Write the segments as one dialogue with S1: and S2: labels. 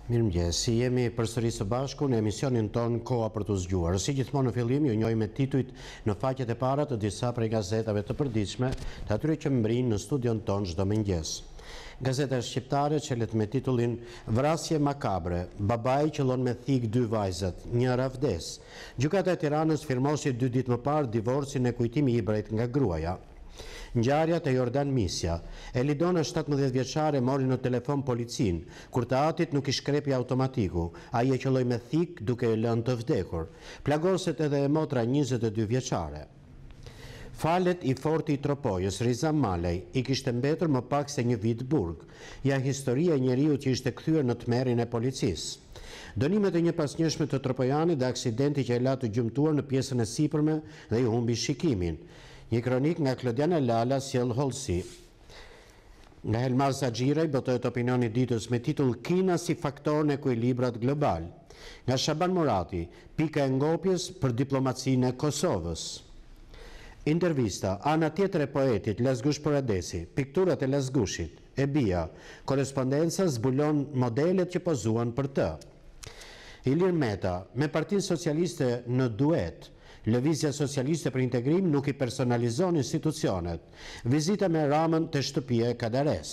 S1: Mirëmëngjes, si jemi përsëri së bashku në emisionin ton Koha për të zgjuar. Si gjithmonë në fillim, ju njohim me titujt në faqet e para të disa prej gazetave të përditshme, të atyre që mbrin në studion ton çdo mëngjes. Gazeta shqiptare çelet me titullin Vrasje makabre, babai qëllon me thik 2 vajzat, njëra vdes. Gjykata e Tiranës firmosi 2 ditë më parë divorcin e kujtimi i brejt nga gruaja. Ngjarja te Jordan Misja. Elidona 17 vjeçare mori në telefon policin, kur të atit nuk i shkrepi automatiku, ai e qelloi me thik duke e lënë të vdekur. Plagoset edhe e motra 22 vjeçare. Falet i forti i Tropojës, Rizam Malej, i kishte mbetur më pak se një vit burg. Ja historia e njeriu që ishte kthyer në tmerrin e policisë. Dënimet e një pasnjëshme të Tropojanit dhe aksidenti që e la të gjymtuar në pjesën e sipërme dhe i humbi shikimin. Një kronik nga Klodiana Lala sjell hollësi. Nga Helmaz Xhaxhiraj botohet opinioni ditës me titull Kina si faktor në ekuilibrat global. Nga Shaban Murati, pika e ngopjes për diplomacinë e Kosovës. Intervista, ana tjetër e poetit Lazgush Poradesi, pikturat e Lazgushit, e bia, korespondenca zbulon modelet që pozuan për të. Ilir Meta, me Partinë Socialiste në duet, Lëvizja Socialiste për Integrim nuk i personalizon institucionet. Vizita me Ramën të shtëpia e Kadares.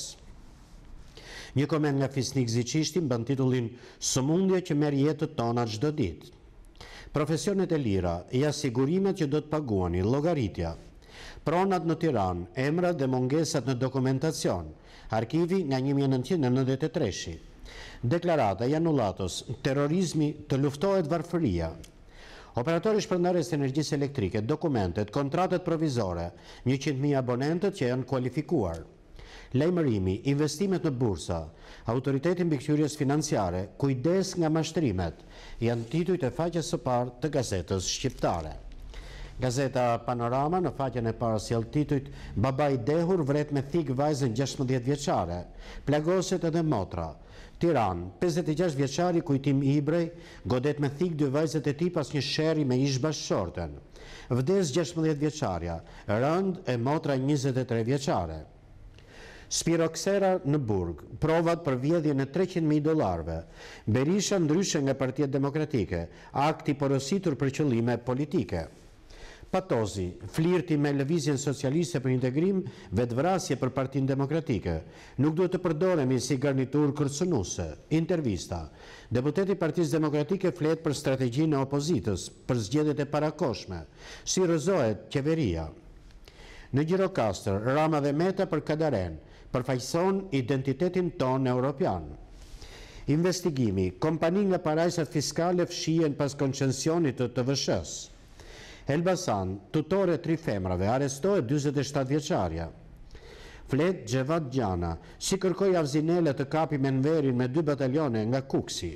S1: Një koment nga Fisnik Ziçishti mban titullin Sëmundje që merr jetët tona çdo ditë. Profesionet e lira, ja sigurimet që do të paguani, llogaritja. Pronat në Tiranë, emrat dhe mungesat në dokumentacion. Arkivi nga 1993. Deklarata e Janulatos, terrorizmi të luftohet varfëria. Operatori shpërndarjes energjisë elektrike, dokumentet, kontratet provizore, 100.000 abonentët që janë kualifikuar. Lajmërimi, investimet në bursa, autoriteti mbikëqyrjes financiare, kujdes nga mashtrimet, janë titujt e faqes së parë të gazetës shqiptare. Gazeta Panorama në faqen e parë sjell titujt Babai dehur vret me thik vajzën 16 vjeçare, plagoset edhe motra. Tiranë, 56 vjeçari kujtim Ibrej, godet me thik 2 vajzat e tij pas një sherri me ish bashkëshorten. Vdes 16 vjeçarja, rënd e motra 23 vjeçare. Spiroksera në Burg, provat për vjedhjen e $300.000. Berisha ndryshe nga Partia Demokratike, akti porositur për qëllime politike. Patozi, flirti me Lëvizjen Socialiste për Integrim, vetvrasje për Partinë Demokratike. Nuk duhet të përdoremi si garnitur kërcënuese. Intervista. Deputeti i Partisë Demokratike flet për strategjinë e opozitës, për zgjedhjet e parakohshme. Si rrëzohet qeveria. Në Gjirokastër, Rama dhe Meta për Kadaren, përfaqëson identitetin ton europian. Investigimi, kompani nga parajsat fiskale fshihen pas koncensionit të TVSH-s. Elbasan, tutore 3 femrave, arestohet 47 vjeçarja. Flet Xhevat Gjana, si kërkoi Avzinele të kapi Menverin me 2 batalione nga Kuksi.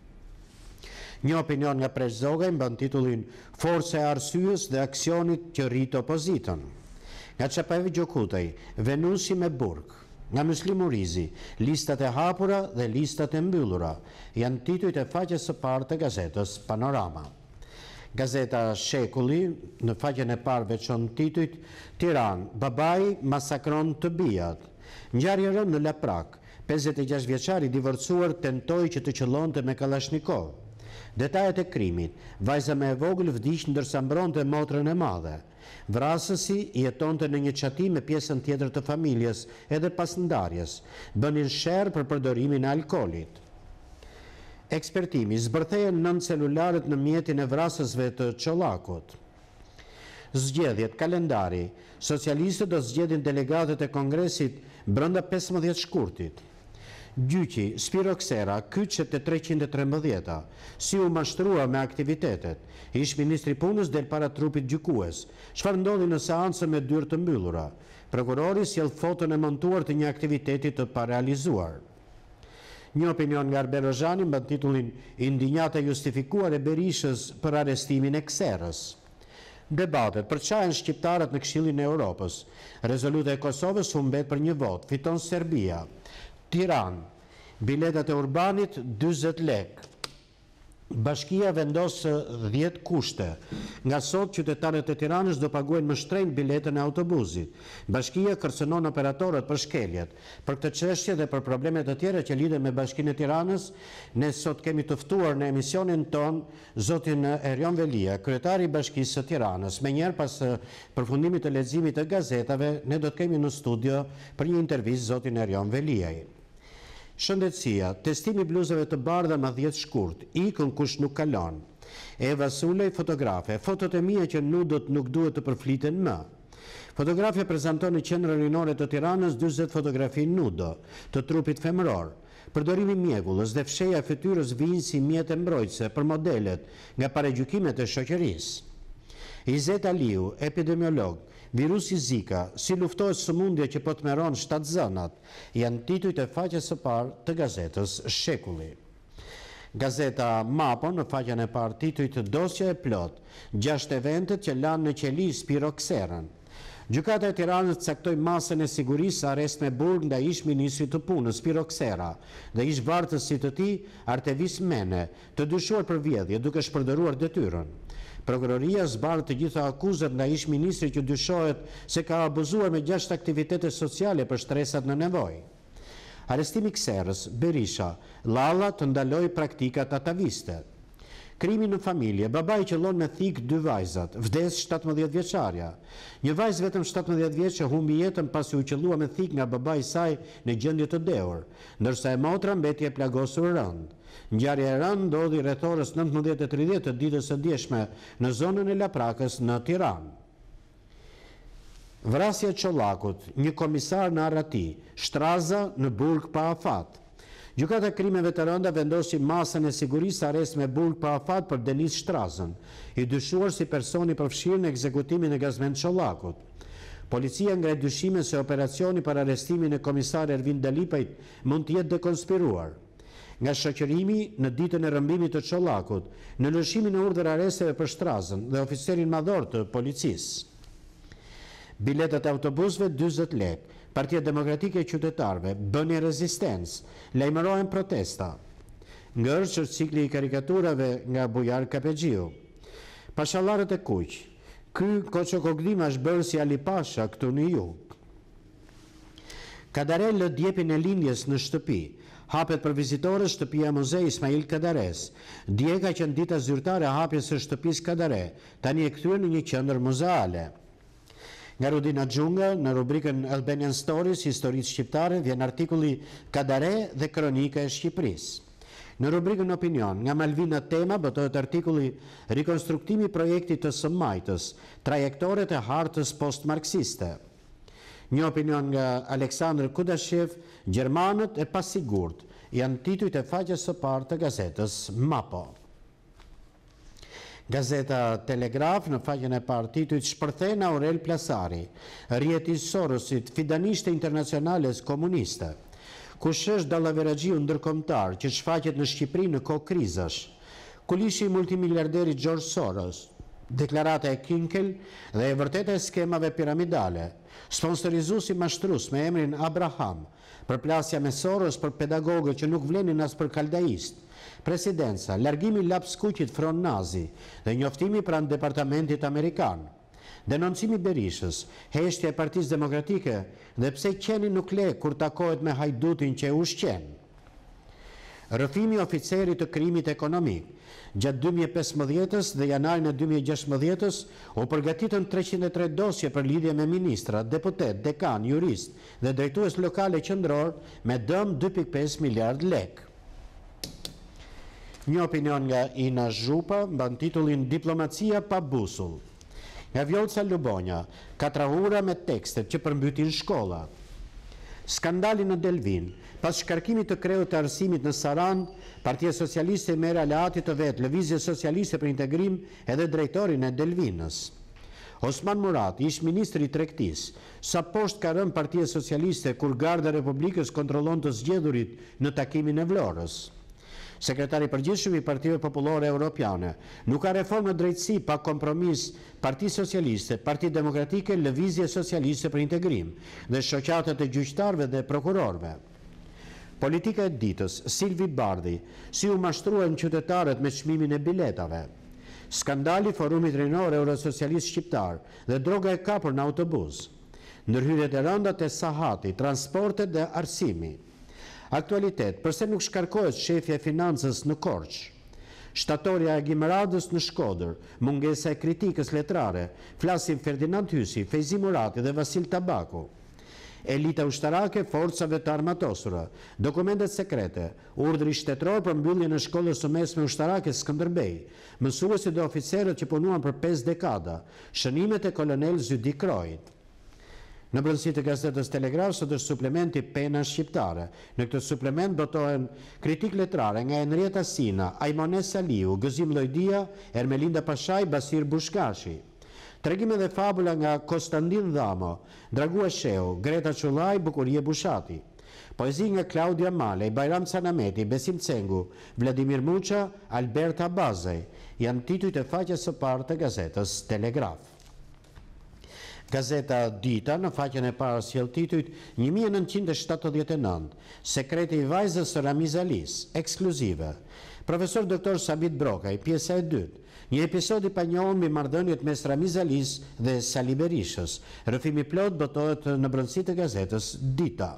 S1: Një opinion nga Presh Zogaj mban titullin Forca e arsyes dhe aksionit që rrit opozitën. Nga Çapavi Gjokutaj, Venusi me Burg. Nga Muslim Urizi, listat e hapura dhe listat e mbyllura, janë titujt e faqes së parë të gazetës Panorama. Gazeta Shekulli, në faqen e parë veçon titujt Tiranë, babai masakron të bijat. Ngjarje rënd në Laprak, 56 vjeçari divorcuar tentoi që të qëllonte me Kalashnikov. Detajet e krimit, vajza me e vogël vdiq ndërsa mbronte motrën e madhe. Vrasësi jetonte në një çati me pjesën tjetër të familjes, edhe pas ndarjes, bënin sherr për përdorimin e alkoolit. Ekspertimi, zbërthehen 9 celularet në mjetin e vrasësve të Çollakut. Zgjedhjet, kalendari, socialistët do zgjedhin delegatët e Kongresit brenda 15 shkurtit. Gjyqi, Spiroksera, kyçet e 313, si u mashtrua me aktivitetet. Ish ministri punës del para trupit gjykues. Çfarë ndodhi në seancën me dyrë të mbyllura? Prokurori sjell foton e montuar të një aktiviteti të parealizuar. Një opinion nga Arben Rozhani mban titullin Indinjata justifikuar e Berishës për arrestimin e Kserës. Debatet, për çfarë janë shqiptarët në Këshillin e Europës? Rezoluta e Kosovës humbet për 1 vot, fiton Serbia. Tiranë, biletat e Urbanit 40 lek. Bashkia vendosë 10 kushte. Nga sot, qytetarët e Tiranës do paguajnë më shtrenjtë biletën e autobusit. Bashkia kërcënon operatorët për shkeljet. Për këtë çështje dhe për problemet të tjera që lidhen me Bashkinë e Tiranës, ne sot kemi të ftuar në emisionin ton zotin Erion Velia, kryetari i Bashkisë së Tiranës. Menjëherë pas përfundimit të leximit të gazetave, ne do të kemi në studio për një intervistë zotin Erion Veliaj. Shëndetësia, testimi bluzave të bardha më 10 shkurt, ikën kush nuk kalon. Eva Sulej, fotografe, fotot e mia që nudot nuk duhet të përfliten më. Fotografja prezanton në qendrën rinore të Tiranës 40 fotografi nudo të trupit femëror. Përdorimi mjegullës dhe fsheja fytyrës vijnë si mjete mbrojtëse për modelet nga paragjykimet e shoqërisë. Izet Aliu, epidemiolog, virusi Zika, si luftohet sëmundje që po tmerron 7 zënat, janë titujt e faqes së parë të gazetës Shekulli. Gazeta Mapo në faqen e parë titujt dosja e plot, 6 eventet që lanë në qeli Spirokserën. Gjykata e Tiranës caktoi masën e sigurisë arrest me burg ndaj ish-ministrit të punës Spiroksera dhe ish-vartësit të tij Artevis Mene, të dyshuar për vjedhje duke shpërdoruar detyrën. Prokuroria zbarë të gjitha akuzat nga ish-ministri që dyshohet se ka abuzuar me 6 aktivitete sociale për shtresat në nevojë. Arrestimi Kserës, Berisha, Lalla të ndaloi praktikat ataviste. Krimi në familje, babai qëllon me thik 2 vajzat, vdes 17 vjeçarja. Një vajzë vetëm 17 vjeçë humbi jetën pasi u qellua me thik nga babai i saj në gjendje të dehur, ndërsa e motra mbeti e plagosur rënd. Ngjarja e rënd ndodhi rreth orës 19:30 të ditës së djeshme në zonën e Laprakës në Tiranë. Vrasja e Çollakut, një komisar në Arrati, shtraza në burg pa afat. Gjykata e krimeve të rënda vendosi masën e sigurisë arrest me burg pa afat për Denis Shtrazën, i dyshuar si personi përfshirë në ekzekutimin e gazmend Çollakut. Policia ngre dyshime se operacioni për arrestimin e komisar Ervin Dalipajt mund të jetë dekonspiruar. Nga shoqërimi në ditën e rrëmbimit të Çollakut, në lëshimin e urdhër arresteve për Shtrazën dhe oficerin madhor të policisë. Biletat e autobusëve 40 lekë. Partia Demokratike e Qytetarëve bëni rezistencë, lajmërohen protesta. Ngërçër cikli i karikaturave nga Bujar Kapexhiu. Pashallarët e kuq. Ky Koçokogdima është bërë si Ali Pasha këtu në jug. Kadare lë djepin e lindjes në shtëpi. Hapet për vizitorë shtëpia Muzej Ismail Kadares. Dje ka qenë dita zyrtare hapjes së shtëpisë Kadare, tani e kthyer në një qendër muzeale. Nga Rudina Xhunga, në rubrikën Albanian Stories, historisë shqiptare, vjen artikulli Kadare dhe kronika e Shqipërisë. Në rubrikën Opinion, nga Malvina Tema, botohet artikulli Rikonstruktimi i projektit të së Majtës, trajektoret e hartës post-marksiste. Një opinion nga Aleksandr Kudashev, Gjermanët e pasigurt, janë titujt e faqes së parë të gazetës Mapo. Gazeta Telegraf në faqen e parë titujt shpërthen Aurel Plasari, rjeti Sorosit, fidanishte internacionales komuniste. Kush është dallaveraxhiu ndërkombëtar që shfaqet në Shqipëri në kohë krizash? Kulishi i multimiliarderit George Soros, deklarata e Kinkel dhe e vërteta e skemave piramidale, sponsorizuesi mashtrues me emrin Abraham, përplasja me Soros për pedagogët që nuk vlenin as për kaldaist, presidenca, largimi lapskuqit front nazi dhe njoftimi pranë departamentit amerikan, denoncimi Berishës, heshtja e Partisë Demokratike dhe pse qeni nuk le kur takohet me hajdutin që e ushqen. Rrëfimi oficerit të krimit ekonomik. Gjatë 2015 dhe janarin e 2016 u përgatitën 303 dosje për lidhje me ministra, deputet, dekan, jurist dhe drejtues lokale qendror me dëm 2.5 miliard lek. Një opinion nga Ina Zhupa mban titullin Diplomacia pa busull. Nga Vjolca Lubonja, katrahura me tekstet që përmbytin shkolla. Skandali në Delvin, pas shkarkimit të kreut të arsimit në Saran, Partia Socialiste merr aleatit të vet, Lëvizje Socialiste për Integrim edhe drejtorin e Delvinës. Osman Murat, ish ministri i tregtisë, sa poshtë ka rënë Partia Socialiste kur Garda e Republikës kontrollon të zgjedhurit në takimin e Vlorës. Sekretari përgjithshëm i Partive Popullore Europiane, nuk ka reformë në drejtësi pa kompromis Parti Socialiste, Parti Demokratike, Lëvizje Socialiste për Integrim dhe shoqatat e gjyqtarëve dhe prokurorëve. Politika e ditës, Silvi Bardhi, si u mashtruan qytetarët me çmimin e biletave. Skandali Forumit Rinor Eurosocialist Shqiptar dhe droga e kapur në autobus. Ndërhyrjet e rënda te sahati, transportet dhe arsimi. Aktualitet, përse nuk shkarkohet shefja e financës në Korçë? Shtatorja e Gimeradës në Shkodër, mungesa e kritikës letrare, flasin Ferdinand Hysi, Fejzi Murati dhe Vasil Tabaku. Elita ushtarake, forcave të armatosura, dokumentet sekrete, urdhri shtetëror për mbylljen e shkollës së mesme ushtarake Skënderbej, mësuesit dhe oficerët që punuan për 5 dekada, shënimet e kolonel Zydi Krojit. Në brendësi të gazetës Telegraf sot është suplementi Pena Shqiptare. Në këtë suplement botohen kritik letrare nga Henrieta Sina, Ajmone Saliu, Gëzim Llojdia, Ermelinda Pashaj, Basir Bushkashi. Tregime dhe fabula nga Konstantin Dhamo, Dragua Sheu, Greta Qullaj, Bukurie Bushati. Poezi nga Claudia Malej, Bajram Canameti, Besim Cengu, Vladimir Muça, Alberta Bazej. Janë titujt e faqes së parë të gazetës Telegraf. Gazeta Dita në faqen e parë sjell titujt 1979, Sekreti i vajzës së Ramiz Alis, ekskluzive. Profesor Dr. Sabit Brokaj, pjesa e dytë. Një episod i panjohur mbi marrëdhëniet mes Ramiz Alis dhe Sali Berishës. Rrëfimi plot botohet në brendësi të gazetës Dita.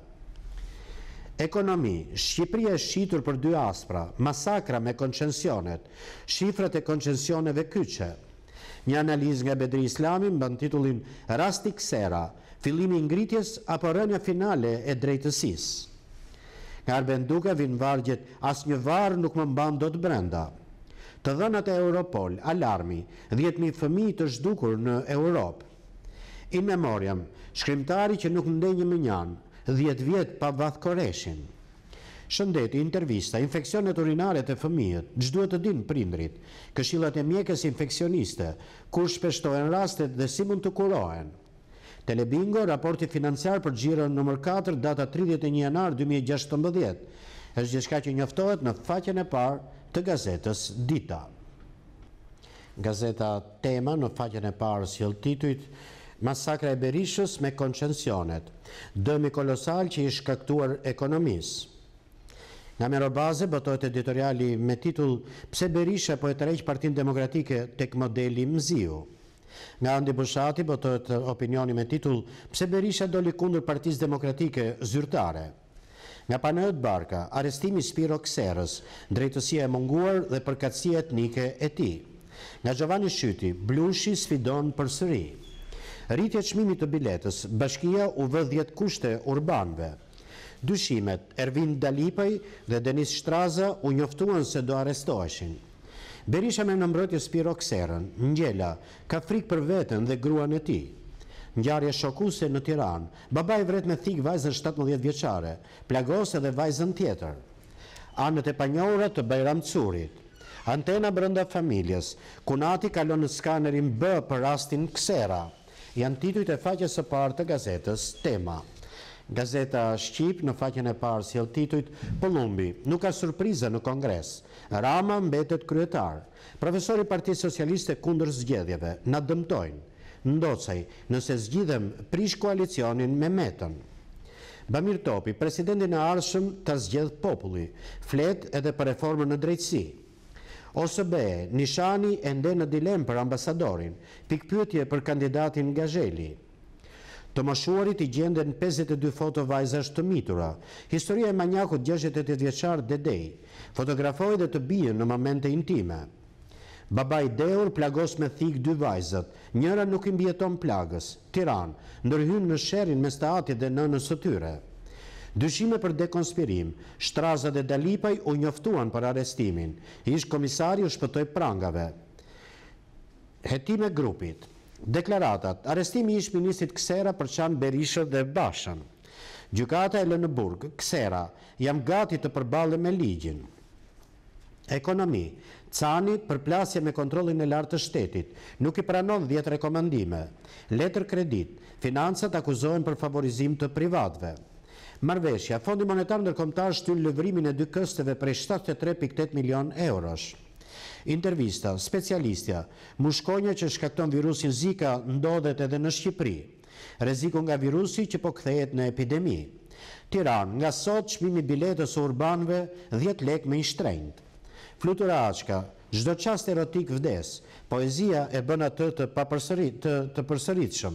S1: Ekonomi, Shqipëria e shqitur për 2 aspra, masakra me koncesionet, shifrat e koncesioneve kyçe. Një analizë nga Bedri Islami mban titullin Rasti Ksera, fillimi i ngritjes apo rënja finale e drejtësisë. Nga Arben Duka vijnë vargjet asnjë varr nuk më mban dot brenda. Të dhënat e Europol, alarmi, 10.000 fëmijë të zhdukur në Europë. In memoriam, shkrimtari që nuk ndenjë më njanë, 10 vjet pa Vath Koreshin. Shëndeti, intervista, infeksionet urinare të fëmijët, ç'duhet të dinë prindrit, këshillat e mjekës infeksioniste, kur shpeshtohen rastet dhe si mund të kurohen. Telebingo, raporti financiar për xhiron nëmër 4, data 31 janar 2016, është gjithçka që njoftohet në faqen e parë të gazetës Dita. Gazeta Tema në faqen e parë sjell titujt Masakra e Berishës me koncesionet, dëmi kolosal që i shkaktuar ekonomisë. Nga Merobaze botohet editoriali me titull Pse Berisha po e tërheq Partinë Demokratike tek modeli Mziu. Nga Andi Bushati botohet opinioni me titull Pse Berisha doli kundër Partisë Demokratike zyrtare. Nga Panayot Barka, arrestimi Spiro Kserës, drejtësia e munguar dhe përkatësia etnike e tij. Nga Giovanni Shyti, Blushi sfidon përsëri. Rritje çmimit të biletës, Bashkia u vë 10 kushte urbanëve. Dyshimet, Ervin Dalipaj dhe Denis Shtraza u njoftuan se do arrestoheshin. Berisha me në mbrojtje Spiro Kserën, ngjela, ka frikë për veten dhe gruan e tij. Ngjarje shokuse në Tiranë, babai vret me thik vajzën 17 vjeçare, plagos edhe vajzën tjetër. Anët e panjohura të Bajram Curit. Antena brenda familjes, Kunati kalon në skanerin B për rastin Ksera. Janë titujt e faqes së parë të gazetës Tema. Gazeta Shqip në faqen e parë sjell titujt Pëllumbi, nuk ka surpriza në Kongres. Rama mbetet kryetar. Profesori i Partisë Socialiste kundër zgjedhjeve, na dëmtojnë. Ndocaj, nëse zgjidhem prish koalicionin me Metën. Bamir Topi, presidentin e ardhshëm ta zgjedh populli, flet edhe për reformën në drejtësi. OSBE, Nishani ende në dilemë për ambasadorin, pikpyetje për kandidatin Gazheli. Të moshuarit i gjenden 52 foto vajzash të mitura. Historia e manjakut 68 vjeçar Dedej. Fotografoi dhe të bijën në momente intime. Babai dehur plagos me thik 2 vajzat. Njëra nuk i mbijeton plagës. Tiranë, ndërhyn në sherrin mes të atit dhe nënës së tyre. Dyshime për dekonspirim. Shtraza dhe Dalipaj u njoftuan për arrestimin. Ish komisari u shpëtoi prangave. Hetime grupit. Deklaratat, arrestimi ish ministrit Ksera për Çan Berishën dhe Bashën. Gjykata e lë në burg, Ksera, jam gati të përballem me ligjin. Ekonomi, Cani përplasje me kontrollin e lartë të shtetit, nuk i pranon 10 rekomandime. Letër kredit, financat akuzohen për favorizim të privatëve. Marrëveshja, Fondi Monetar Ndërkombëtar shtyn lëvrimin e 2 kësteve prej 73.8 milion eurosh. Intervista, specialistja, mushkonja që shkakton virusin Zika ndodhet edhe në Shqipëri. Rreziku nga virusi që po kthehet në epidemi. Tiranë, nga sot çmimi biletës së urbanëve 10 lekë me një shtrenjtë. Flutura Açka, çdo çast erotik vdes, poezia e bën atë të përsëritshëm.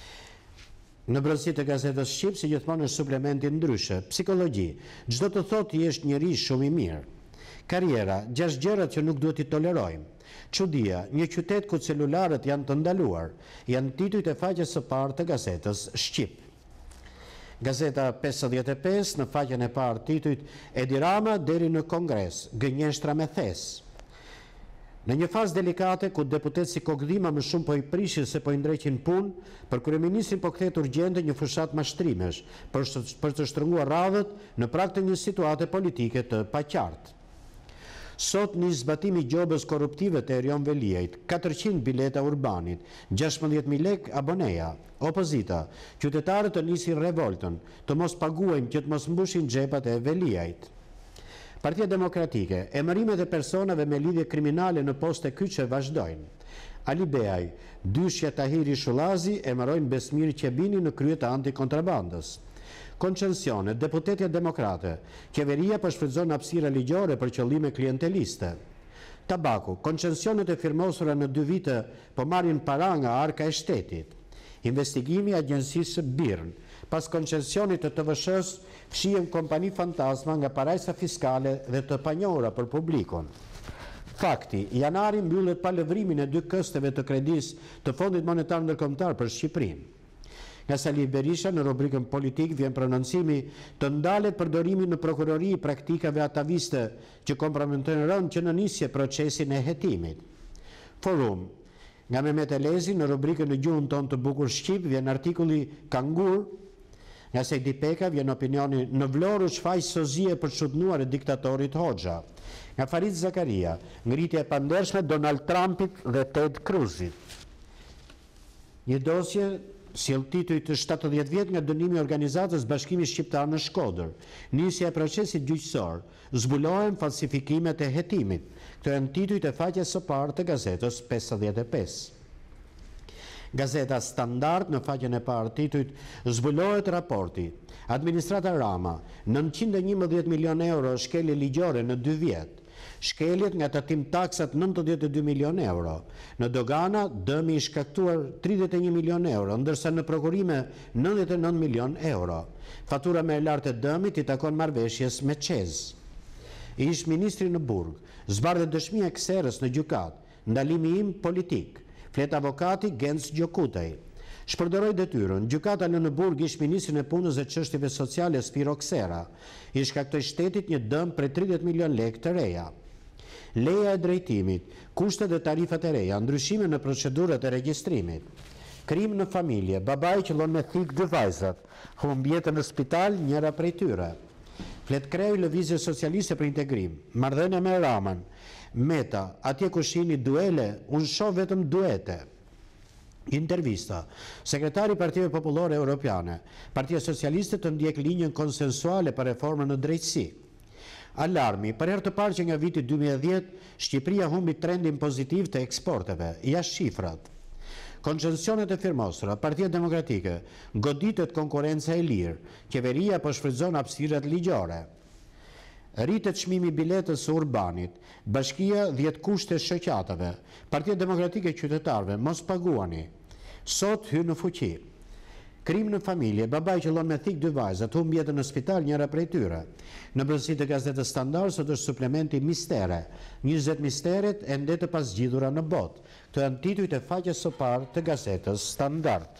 S1: Në brendësi të gazetës Shqip, si gjithmonë është suplementi ndryshe. Psikologji, çdo të thotë je njeri shumë i mirë. Karriera, 6 gjërat që nuk duhet i tolerojmë. Çudia, një qytet ku celularët janë të ndaluar, janë titujt e faqes së parë të gazetës Shqip. Gazeta 55 në faqen e parë titujt Edi Rama deri në Kongres, gënjeshtra me thes. Në një fazë delikate ku deputet si Kokdhima më shumë po i prishin se po i ndreqin punë, për kryeministrin po kthehet urgjente një fushat mashtrimesh për të shtrënguar radhët në prag të një situate politike të paqartë. Sot nis zbatimi gjobës korruptive të Erion Veliajt, 400 bileta urbanit, 16.000 lekë aboneja. Opozita, qytetarët të nisin revoltën, të mos paguajnë që të mos mbushin xhepat e Veliajt. Partia Demokratike, emërimet e personave me lidhje kriminale në poste kyçe vazhdojnë. Ali Beaj, dyshja Tahiri Shullazi emërojnë Besmir Qebini në krye të antikontrabandës. Koncensione, deputetja demokrate, qeveria po shfrytëzon hapësira ligjore për qëllime klienteliste. Tabaku, koncensionet e firmosura në 2 vite po marrin para nga arka e shtetit. Investigimi i agjencisë Birn, pas koncensionit të TVSH-s, fshihen kompani fantasma nga parajsa fiskale dhe të panjohura për publikun. Fakti, janari mbyllet pa lëvrimin e 2 kësteve të kredis të Fondit Monetar Ndërkombëtar për Shqipërinë. Nga Salih Berisha në rubrikën politik vjen prononcimi të ndalet përdorimi në prokurori praktikave ataviste që kompromitojnë rënd që në nisje procesin e hetimit. Forum. Nga Mehmet Elezi në rubrikën në gjuhën tonë të bukur shqip vjen artikulli Kangur. Nga Sejdi Peka vjen opinioni në Vlorë shfaq sozie për çudnuar e diktatorit Hoxha. Nga Farid Zakaria, ngritja e pandershme Donald Trumpit dhe Ted Cruzit. Një dosje sjell tituj të 70 vjet nga dënimi i organizatës Bashkimi Shqiptar në Shkodër. Nisja e procesit gjyqësor, zbulohen falsifikimet e hetimit. Këto janë titujt e faqes së parë të gazetës 55. Gazeta Standard në faqen e parë titujt zbulohet raporti. Administrata Rama, 911 milion euro shkelje ligjore në 2 vjet. Shkeljet nga tatim taksat 92 milion euro. Në dogana, dëmi i shkaktuar 31 milion euro, ndërsa në prokurime 99 milion euro. Fatura më e lartë e dëmit i takon marrëveshjes me Qez. Ish ministri në Burg, zbardhet dëshmia e kserës në gjykat, ndalimi im politik, flet avokati Genc Gjokutej. Shpërdoroi detyrën, gjykata lë në Burg ish ministrin e punës dhe çështjeve sociale Spiro Ksera. I shkaktoi shtetit një dëm prej 30 milion lekë të reja. Leja e drejtimit, kushtet dhe tarifat e reja, ndryshime në procedurat e regjistrimit. Krim në familje, babai qëllon me thik 2 vajzat, humb jetën në spital njëra prej tyre. Flet kreu Lëvizje Socialiste për Integrim, marrëdhënia me Raman, Meta, atje ku shihni duele, unë shoh vetëm duete. Intervista. Sekretari i Partive Popullore Europiane, Partia Socialiste të ndjek linjën konsensuale për reformën në drejtësi. Alarmi, për herë të parë që nga viti 2010, Shqipëria humbi trendin pozitiv të eksporteve, jashtë shifrat. Koncensionet e firmosura, Partia Demokratike, goditet konkurenca e lirë, qeveria po shfrytëzon hapësirat ligjore. Rritet çmimi i biletës së urbanit, bashkia 10 kushte shoqatave, Partia Demokratike qytetarëve, mos paguani. Sot hyn në fuqi. Krim në familje, babai qëllon me thik 2 vajzat, humb jetën në spital njëra prej tyre. Në brendësi të gazetës Standard sot është suplementi Mistere, 20 misteret ende të pasgjidhura në botë. Këto janë titujt e faqes së parë të gazetës Standard.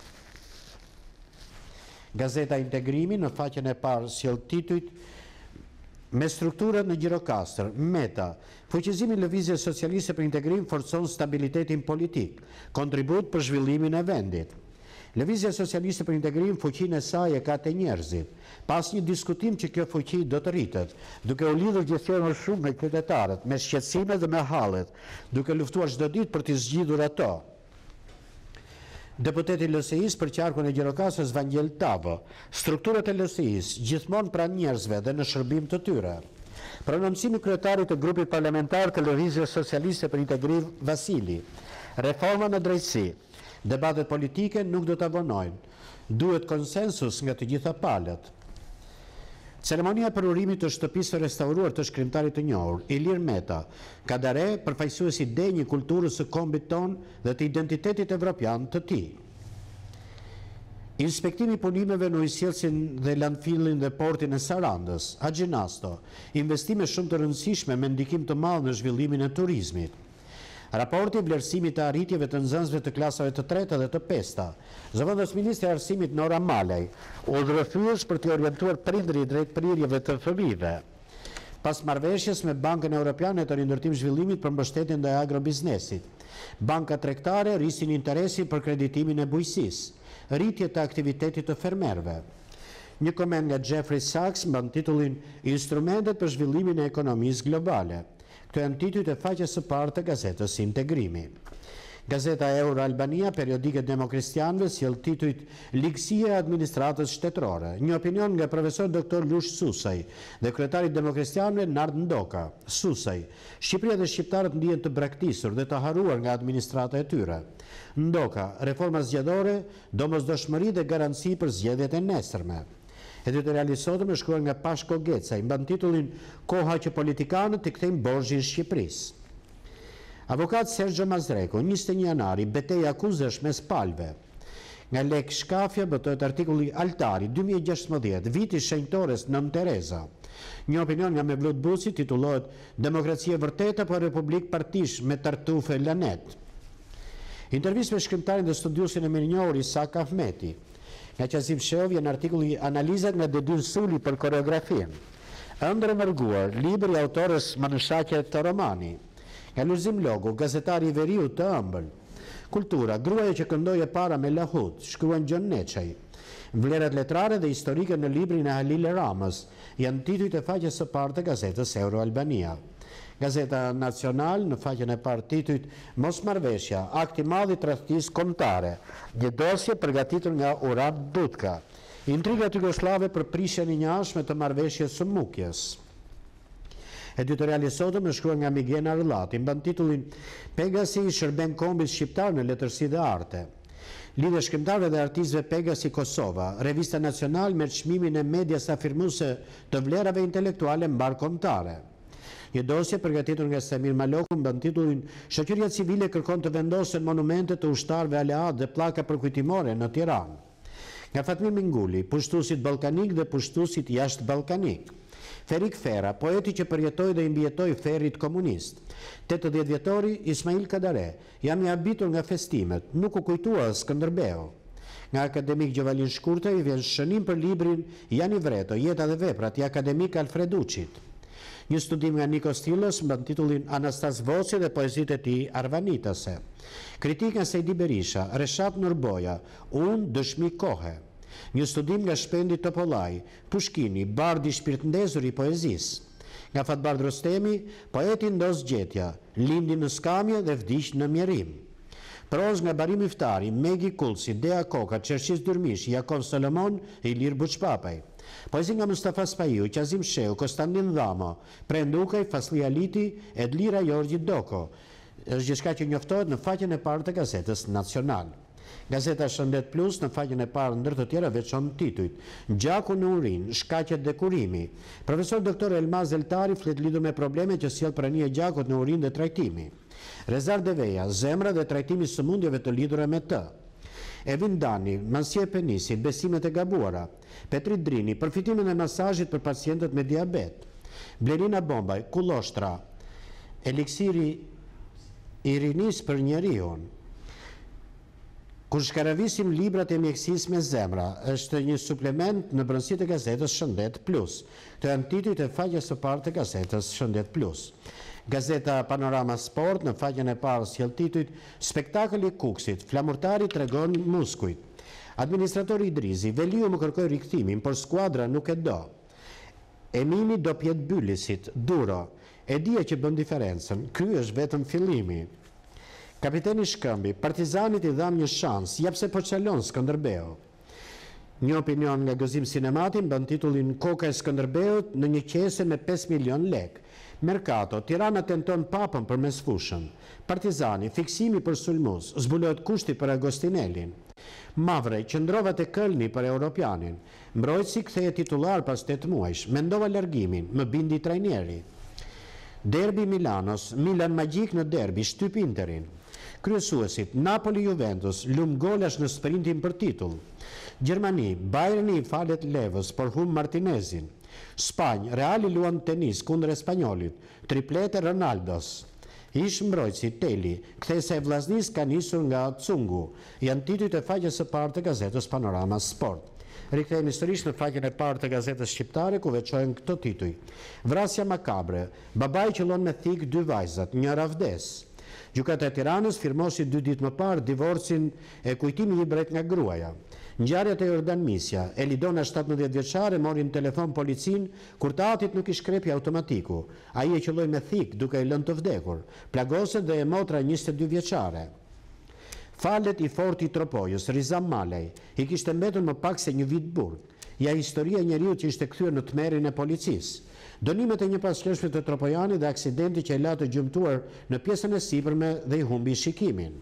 S1: Gazeta Integrimi në faqen e parë sjell titujt me strukturat në Gjirokastër, Meta, fuqizimi i Lëvizjes Socialiste për Integrim forcon stabilitetin politik, kontribut për zhvillimin e vendit. Lëvizja Socialiste për Integrim fuqinë e saj e ka te njerëzit. Pas një diskutim që kjo fuqi do të rritet, duke u lidhur gjithsesi më shumë me qytetarët, me shqetësime dhe me hallet, duke luftuar çdo ditë për të zgjidhur ato. Deputeti LSI-s për qarkun e Gjirokastrës Vangel Tavo, strukturat e LSI-s gjithmonë pranë njerëzve dhe në shërbim të tyre. Prononcimi kryetarit të grupit parlamentar të Lëvizjes Socialiste për Integrim Vasili, reforma në drejtësi. Debatet politike nuk do të abonojnë. Duhet konsensus nga të gjitha palët. Ceremonia për urimin të shtëpisë së restauruar të shkrimtarit të njohur, Ilir Meta, Kadare, përfaqësuesi i denjë kulturës së kombit ton dhe të identitetit evropian të tij. Inspektimi i punimeve në ujësjelësin dhe landfillin dhe portin e Sarandës, Agjinasto, investime shumë të rëndësishme me ndikim të madh në zhvillimin e turizmit. Raporti i vlerësimit të arritjeve të nxënësve të klasave të treta dhe të pesta. Zëvendës Ministri i Arsimit Nora Malaj udhëfyes për të orientuar prindërit drejt prirjeve të fëmijëve. Pas marrëveshjes me Bankën Evropiane të Rindërtim Zhvillimit për mbështetjen ndaj agrobiznesit, banka tregtare rrisin interesin për kreditimin e bujqësisë, rritje të aktivitetit të fermerëve. Një koment nga Jeffrey Sachs mban titullin Instrumentet për zhvillimin e ekonomisë globale. Këto janë titujt e faqes së parë të gazetës Integrimi. Gazeta Euro Albania, periodike demokristianëve, sjell titujt Ligësia e administratës shtetërore. Një opinion nga profesor Dr. Lush Susaj dhe kryetari i demokristianëve Nard Ndoka. Susaj, Shqipëria dhe shqiptarët ndihen të braktisur dhe të harruar nga administrata e tyre. Ndoka, reforma zgjedhore, domosdoshmëri dhe garanci për zgjedhjet e nesërme. Editoriali sotëm është shkruar nga Pashko Geca, i mban titullin Koha që politikanët i kthejnë borxhin Shqipërisë. Avokat Sergio Mazreku, 21 janari, betejë akuzash mes palëve. Nga Lek Shkafja botohet artikulli Altari 2016, viti shenjtores Nën Tereza. Një opinion nga Mevlut Busi titullohet Demokracia e vërteta po Republik partish me tartufe lanet. Intervistë me shkrimtarin dhe studiusin e mirënjohur Isak Ahmeti. Nga Qazim Sheov janë artikulli Analizat nga Dedyn Suli për koreografin. Ëndër e mërguar, libri i autorës Manushaqe të romani. Nga Luzim Logu, gazetari i veriu të ëmbël. Kultura, gruaja që këndoi e para me lahut, shkruan Gjon Neçaj. Vlerat letrare dhe historike në librin e Halil Ramës janë titujt e faqes së parë të gazetës Euro Albania. Gazeta Nacional në faqen e parë titujt Mosmarrveshja, akti i madh i tradhtisë kombëtare, një dosje përgatitur nga Uran Budka. Intrigat jugosllave për prishjen e njëanshme të marrëveshjes së Mukjes. Editoriali sotëm është shkruar nga Miguel Arllati, mban titullin Pegasi i shërben kombit shqiptar në letërsi dhe arte. Lidhja shkrimtarëve dhe artistëve Pegasi Kosova, Revista Nacional merr çmimin e medias afirmuese të vlerave intelektuale mbarkombëtare. Një dosje përgatitur nga Samir Maloku mban titullin Shoqëria civile kërkon të vendosen monumente të ushtarëve aleat dhe pllaka përkujtimore në Tiranë. Nga Fatmir Minguli, pushtuesit ballkanik dhe pushtuesit jashtë ballkanik. Ferik Fera, poeti që përjetoi dhe i mbijetoi ferrit komunist. 80 vjetori Ismail Kadare, jam i habitur nga festimet, nuk u kujtua Skënderbeu. Nga akademik Gjovalin Shkurta i vjen shënim për librin Jani Vreto, jeta dhe veprat i akademik Alfreduçit. Një studim nga Nikos Tillos mban titullin Anastas Voci dhe poezitë e tij arvanitase. Kritik nga Sejdi Berisha, Reshat Nurboja, Unë dëshmi kohe. Një studim nga Shpendi Topollaj, Pushkini, bardi shpirtndezur i poezisë. Nga Fatbard Rostemi, poeti ndos gjetja, lindi në skamje dhe vdiq në mjerim. Proz nga Barim Iftari, Megi Kullsi, Dea Koka, Qerqis Dyrmish, Jakov Solomon, Ilir Buçpapaj. Poezi nga Mustafa Spahiu, Qazim Sheu, Konstantin Dhamo, Prendukaj, Fasli Aliti, Edlira Jorgji Doko. Është gjithçka që njoftohet në faqen e parë të gazetës Nacional. Gazeta Shëndet Plus në faqen e parë ndër të tjera veçon titujt Gjaku në urinë, shkaqet dhe kurimi. Profesor Dr. Elmaz Eltari flet lidhur me probleme që sjell prania e gjakut në urinë dhe trajtimi. Rezar Deveja, zemra dhe trajtimi i sëmundjeve të lidhura me të. Evin Dani, Mansje Penisi, besimet e gabuara. Petrit Drini, përfitimin e masazhit për pacientët me diabet. Blerina Bombaj, Kulloshtra, eliksiri i rinis për njeriun. Kur shkaravisim librat e mjekësisë me zemra, është një suplement në brëndësitë e gazetës Shëndet Plus. Këto janë titujt e faqes së parë të gazetës Shëndet Plus. Gazeta Panorama Sport në faqen e parë sjell titujt Spektakël i Kuksit, flamurtari tregon muskujt. Administratori Idrizi, Veliu më kërkoi rikthimin, por skuadra nuk e do. Emini do pjet Bylisit, Duro, e dia që bën diferencën, ky është vetëm fillimi. Kapiteni Shkëmbi, Partizanit i dham një shans, jepse po çalon Skënderbeu. Një opinion nga Gëzim Sinemati mban titullin Koka e Skënderbeut në një qese me 5 milion lek. Mercato, Tirana tenton papën për mes fushën. Partizani, fiksimi për sulmus, zbulohet kushti për Agostinelin. Mavre qëndrova te Kölni për Europianin. Mbrojtësi kthehet titullar pas 8 muajsh. Mendova largimin, më bindi trajneri. Derbi Milanos, Milan magjik në derbi, shtyp Interin. Kryesuesit, Napoli Juventus, lum golash në sprintin për titull. Gjermani, Bayerni i falet Levës, por hum Martinezin. Spanjë, Reali luan tenis kundër Spanjolit, triplete Ronaldos. Ish mbrojtësi Teli, kthesa e vllaznis ka nisur nga Cungu, janë titujt e faqes së parë të gazetës Panorama Sport. Rikthehemi sërish në faqen e parë të gazetës shqiptare ku veçohen këto tituj. Vrasja makabre, babai qëllon me thik 2 vajzat, njëra vdes. Gjykata e Tiranës firmosi 2 ditë më parë divorcin e kujtimi i bret nga gruaja. Ngjarjet e Jordan Misja, Elidona 17 vjeçare mori në telefon policin kur të atit nuk i shkrepi automatiku. Ai e qelloi me thik duke e lënë të vdekur. Plagoset dhe e motra 22 vjeçare. Falet i forti i Tropojës, Rizam Malej, i kishte mbetur më pak se 1 vit burg. Ja historia e njeriut që ishte kthyer në tmerrin e policisë. Dënimet e një pasqyrshme të Tropojani dhe aksidenti që e la të gjymtuar në pjesën e sipërme dhe i humbi shikimin.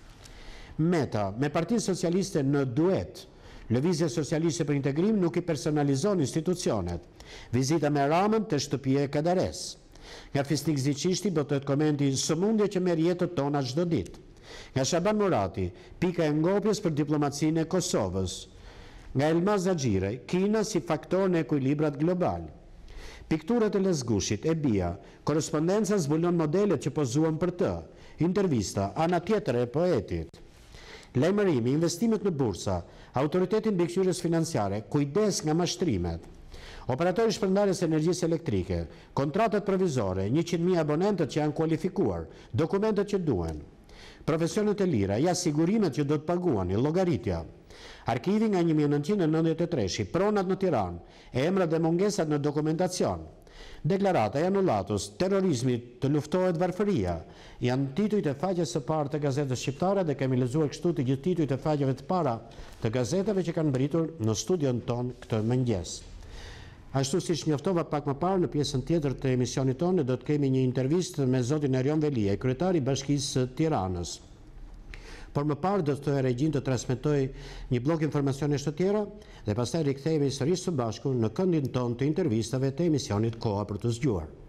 S1: Meta, me Partinë Socialiste në duet, Lëvizja Socialiste për Integrim nuk i personalizon institucionet. Vizita me Ramën të shtëpia e Kadares. Nga Fisnik Ziçishti botet komenti sëmundje që merr jetët tona çdo ditë. Nga Shaban Murati, pika e ngopjes për diplomacinë e Kosovës. Nga Elmaz Axhire, Kina si faktor në ekuilibrat global. Pikturat e Lezgushit, e Bia, korespondenca zbulon modelet që pozuan për të. Intervista, ana tjetër e poetit. Lajmërimi, investimet në bursa, autoritetin mbikëqyrjes financiare, kujdes nga mashtrimet. Operatori shpërndarjes energjisë elektrike, kontratat provizore, 100.000 abonentët që janë kualifikuar, dokumentet që duhen. Profesionet e lira, ja sigurimet që do të paguani, llogaritja. Arkivi nga 1993, pronat në Tiranë, emrat dhe mungesat në dokumentacion. Deklarata e anullatus, terrorizmi të luftohet varfëria, janë titujt e faqes së parë të gazetës shqiptare dhe kemi lexuar kështu të gjithë titujt e faqeve të para të gazetave që kanë mbritur në studion ton këtë mëngjes. Ashtu siç njoftova pak më parë, në pjesën tjetër të emisionit tonë do të kemi një intervistë me zotin Erion Velia, kryetari i Bashkisë së Tiranës. Por më parë do të regjin të transmetoj një blok informacionesh të tjera dhe pastaj rikthehemi sërish së bashku në këndin ton të intervistave të emisionit Koha për të zgjuar.